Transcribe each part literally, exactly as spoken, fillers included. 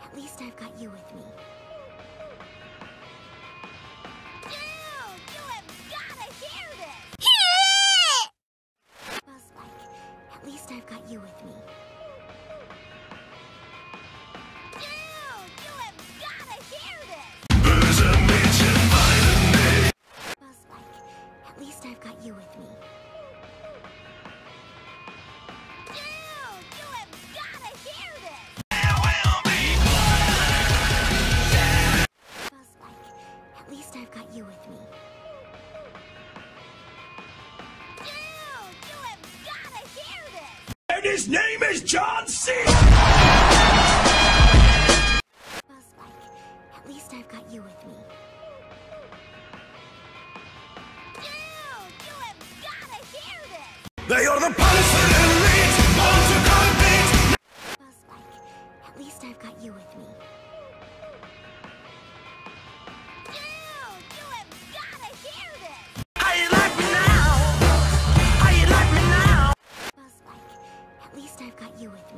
At least I've got you with me. Dude, you have gotta hear this! Buzz like, at least I've got you with me. Dude, you have gotta hear this! There's a mention by the name. Buzz like, at least I've got you with me. Dude, you have gotta hear this! There will be blood! Buzz like, at least I've got you with me. Dude, you have gotta hear this! And his name is John C. Buzz like, at least I've got you with me. Dude, you have gotta hear this! They are the punishment elite, all to compete. Buzz like, at least I've got you with me. Dude, you have gotta hear this! How you like me now? How you like me now? Buzz like, at least I've got you with me.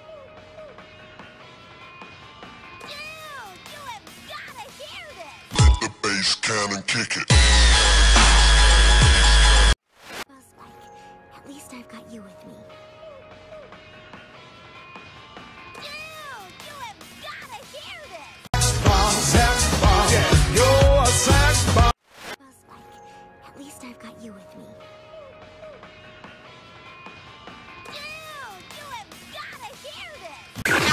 Dude, you have gotta hear this! Let the bass cannon kick it. Buzz like, at least I've got you with me. Dude, you have gotta hear this! Bomb, sex bomb, yeah, you're a sex bomb. Buzz like, at least I've got you with me. Dude, you have gotta hear this! Buzz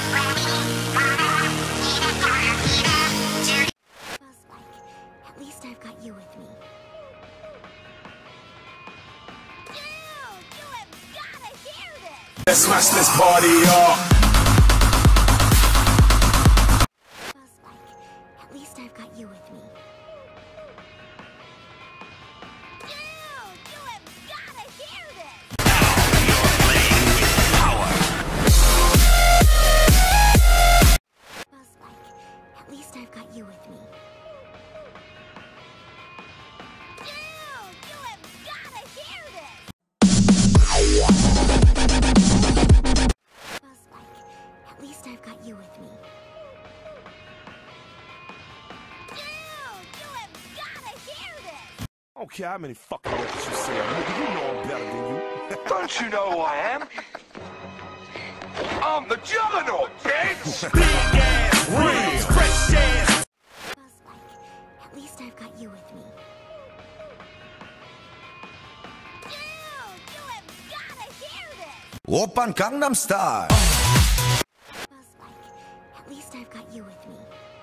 like, at least I've got you with me. Dude, you have gotta hear this! Let's smash this party up. Buzz like, at least I've got you with me. Dude, you have gotta hear this! Buzz like, at least I've got you with me. Dude, you have gotta hear this! Buzz like, at least I've got you with me. Dude, you have gotta hear this! I don't care how many fucking records you say, nigga, you know I'm better than you. Don't you know who I am? I'm the Juggernaut, bitch! Big ass, real, fresh ass. Buzz like, at least I've got you with me. Dude, you have gotta hear this! Oppan Gangnam Style. Buzz like, at least I've got you with me.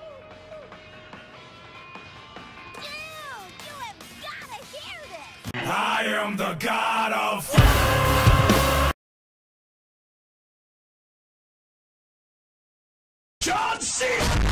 Dude, you have gotta hear this! I am the god of John C.